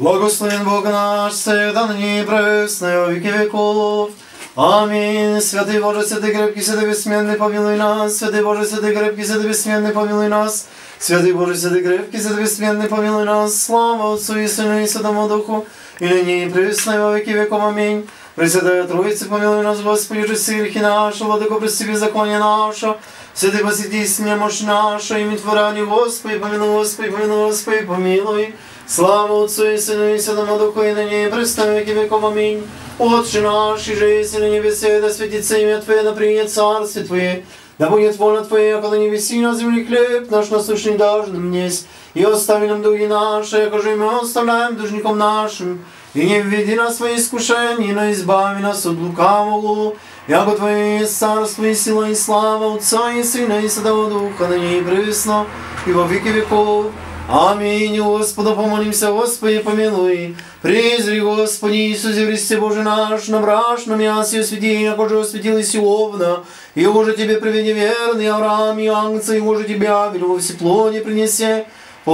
Благословен Бог наш, всегда ныне и присно, и во веки веков. Аминь. Святый Боже, святый крепкий, святый бессменный, помилуй нас. Святый Боже, святый крепкий, святый бессменный, помилуй нас. Святый Боже, святый крепкий, святый бессменный, помилуй нас. Слава Отцу и Сыну и Святому Духу, и ныне и присно, и во веки веков. Аминь. Пресвятая Троица, помилуй нас, Господи, прости грехи наши, Владыко, прости беззаконие наше. Святый посети немощь наша, имя Творения, Господи, помилуй, Господи, помилуй, Господи, помилуй. Слава Отцу и Сыну и Святому Духу, и ныне и присно, и во веки веков. Аминь. Отче наш, и жизнь на небесе, да светится имя Твое, да придет царствие Твое. Да будет воля Твоя, как на небеси, на земле хлеб наш насущный дашь нам днесь. И остави нам долги наши, якоже мы оставляем должником нашим. И не введи нас в свои искушения, но избави нас от лукавого. Яко Твое есть царство и сила и слава Отца и Сына и Святого Духа, ныне и присно, и во веки веков. Аминь. Господу помолимся, Господи, помилуй. Презри, Господи, Иисусе Христе Боже наш, на брашном мясе освети, якоже осветилась Иовна, и уже Тебе приведи верный Авраам и Ангца, и уже Тебя велю во всеплоне принесе.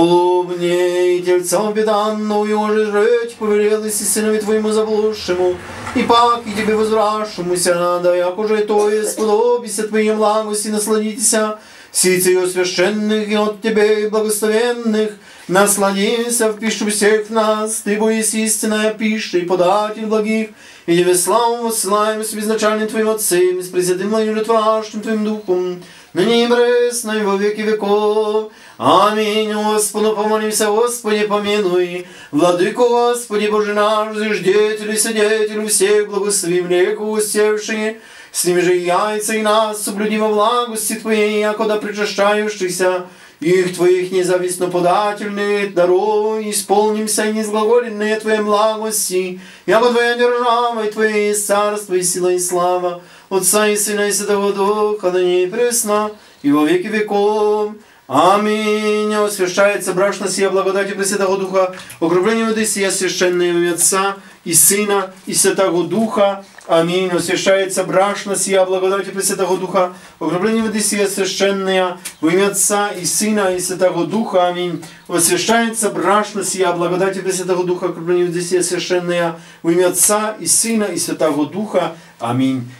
Полубне и тельцам беданну, и уже жить повелелась и сынови Твоему заблудшему, и пак и Тебе возвращемуся надо, якоже то и сподобися Твоей благости, насладитеся. Сицею священных и от Тебе и благословенных, насладимся в пищу всех нас, Ты бо есть истинная пища и податель благих, и Тебе славу воссылаем с безначальным Твоим Отцем, с пресвятым Владимиром Твоим Духом, ныне и присно и во веки веков. Аминь. Господу помолимся, Господи, помилуй. Владыко, Господи, Боже наш, зиждетель и свидетель всех благослови млеку усевшие, с ними же яйца и нас соблюди во благости Твоей, якода причащающихся, их Твоих независно подательных даров, исполнимся и незглаголенные Твоей благости, яко Твоя держава и Твое есть царство и сила и слава, Отца и Сына и Святого Духа, ныне и присно, и во веки веков. Аминь. Освящается брашна сия благодати Пресвятого Духа, окрупление воды сия священное имя Отца и Сына и Святого Духа. Аминь. Освящается брашна сия благодати Пресвятого Духа, окрупление воды сия священное во имя Отца и Сына и Святого Духа. Аминь. Освящается брашна сия благодати Пресвятого Духа, окрупление воды сия священное во имя Отца и Сына и Святого Духа. Аминь.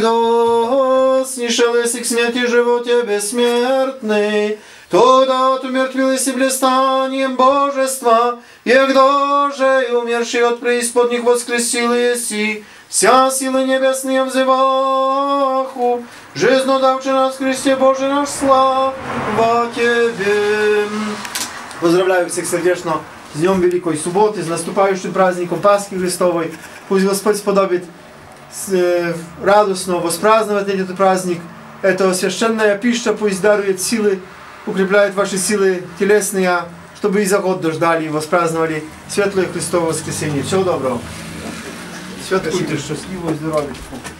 Егдо снишелась к смерти животе бессмертный, тогда от умертвилась и блистанием божества, егдо же и умерший от преисподних воскресил еси, вся сила небесная взываху, жизнь давче нас в Христе Боже наш, слава Тебе. Поздравляю всех сердечно с Днем Великой Субботы, с наступающим праздником Пасхи Христовой. Пусть Господь сподобит радостно воспраздновать этот праздник. Это священная пища, пусть дарует силы, укрепляет ваши силы телесные, чтобы и за год дождали и воспраздновали светлое Христово воскресенье. Всего доброго. Святкуйте, счастливого здоровья.